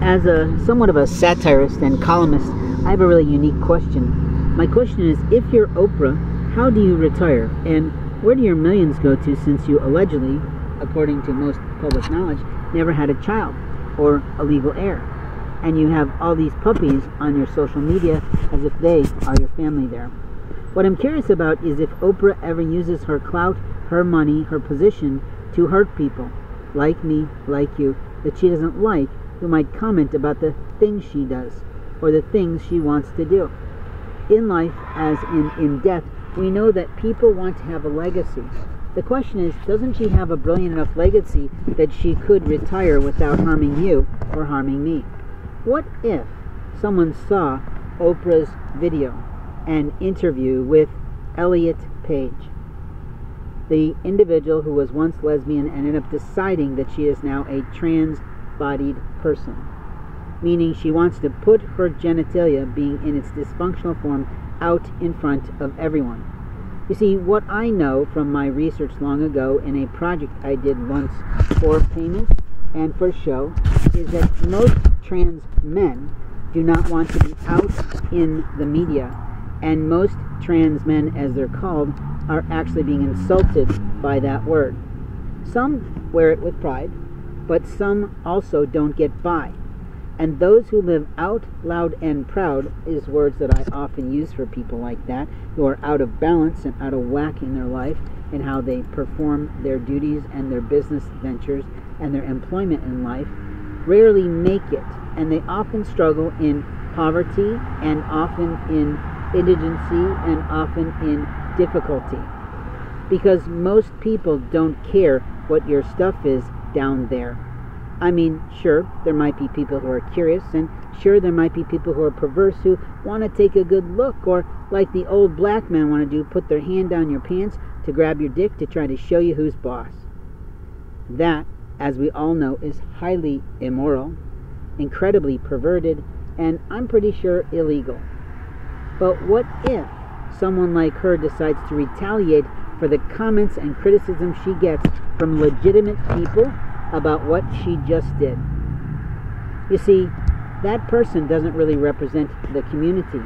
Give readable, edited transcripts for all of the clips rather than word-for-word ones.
As a somewhat of a satirist and columnist, I have a really unique question. My question is, if you're Oprah, how do you retire? And where do your millions go to, since you allegedly, according to most public knowledge, never had a child or a legal heir? And you have all these puppies on your social media as if they are your family there. What I'm curious about is if Oprah ever uses her clout, her money, her position to hurt people, like me, like you, that she doesn't like, who might comment about the things she does or the things she wants to do. In life, as in death, we know that people want to have a legacy. The question is, doesn't she have a brilliant enough legacy that she could retire without harming you or harming me? What if someone saw Oprah's video and interview with Elliot Page, the individual who was once lesbian and ended up deciding that she is now a trans-bodied person, meaning she wants to put her genitalia, being in its dysfunctional form, out in front of everyone. You see, what I know from my research long ago in a project I did once for payment and for show is that most trans men do not want to be out in the media, and most trans men, as they're called, are actually being insulted by that word. Some wear it with pride, but some also don't get by. And those who live out loud and proud is words that I often use for people like that, who are out of balance and out of whack in their life and how they perform their duties and their business ventures and their employment in life, rarely make it. And they often struggle in poverty and often in indigency and often in difficulty. Because most people don't care what your stuff is down there. I mean, sure, there might be people who are curious, and sure, there might be people who are perverse who want to take a good look, or like the old black men want to do, put their hand down your pants to grab your dick to try to show you who's boss. That, as we all know, is highly immoral, incredibly perverted, and I'm pretty sure illegal. But what if someone like her decides to retaliate for the comments and criticism she gets from legitimate people about what she just did? You see, that person doesn't really represent the community.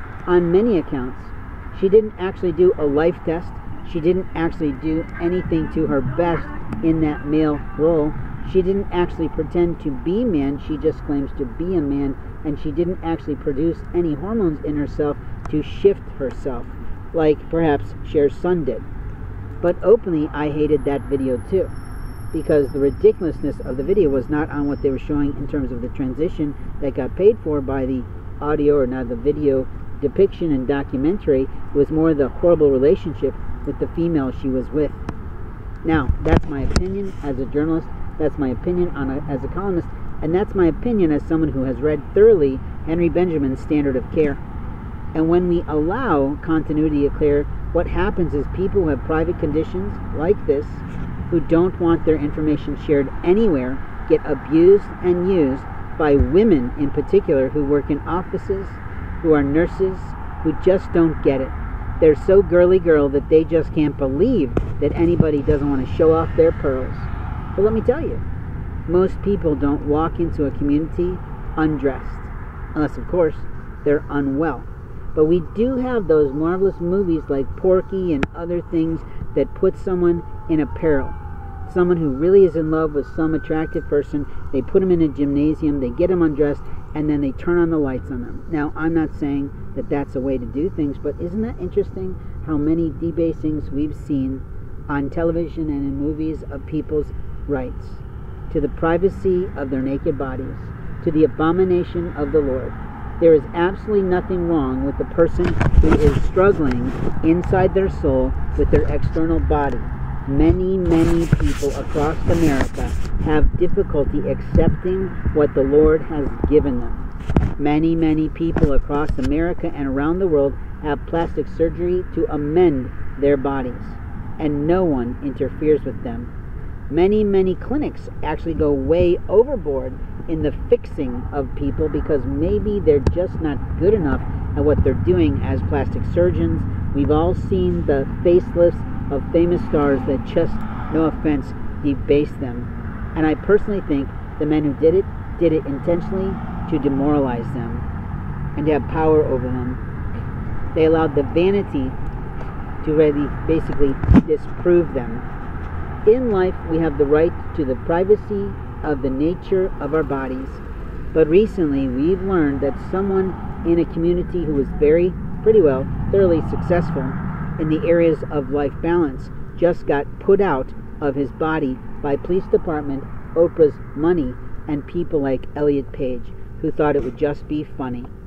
On many accounts, she didn't actually do a life test. She didn't actually do anything to her best in that male role. She didn't actually pretend to be man. She just claims to be a man, and she didn't actually produce any hormones in herself to shift herself, like perhaps Cher's son did. But openly, I hated that video too, because the ridiculousness of the video was not on what they were showing in terms of the transition that got paid for by the audio or not the video depiction and documentary. It was more the horrible relationship with the female she was with. Now, that's my opinion as a journalist, that's my opinion as a columnist, and that's my opinion as someone who has read thoroughly Henry Benjamin's Standard of Care. And when we allow continuity of care, what happens is people who have private conditions like this, who don't want their information shared anywhere, get abused and used by women in particular who work in offices, who are nurses, who just don't get it. They're so girly girl that they just can't believe that anybody doesn't want to show off their pearls. But let me tell you, most people don't walk into a community undressed, unless of course they're unwell. But we do have those marvelous movies like Porky and other things that put someone in a peril. Someone who really is in love with some attractive person, they put them in a gymnasium, they get them undressed, and then they turn on the lights on them. Now, I'm not saying that that's a way to do things, but isn't that interesting how many debasings we've seen on television and in movies of people's rights, to the privacy of their naked bodies, to the abomination of the Lord. There is absolutely nothing wrong with the person who is struggling inside their soul with their external body. Many, many people across America have difficulty accepting what the Lord has given them. Many, many people across America and around the world have plastic surgery to amend their bodies, and no one interferes with them. Many, many clinics actually go way overboard in the fixing of people because maybe they're just not good enough at what they're doing as plastic surgeons. We've all seen the facelifts of famous stars that just, no offense, debase them. And I personally think the men who did it did it intentionally to demoralize them and to have power over them. They allowed the vanity to really basically disprove them. In life, we have the right to the privacy of the nature of our bodies. But recently, we've learned that someone in a community who was thoroughly successful in the areas of life balance just got put out of his body by police department, Oprah's money, and people like Elliot Page, who thought it would just be funny.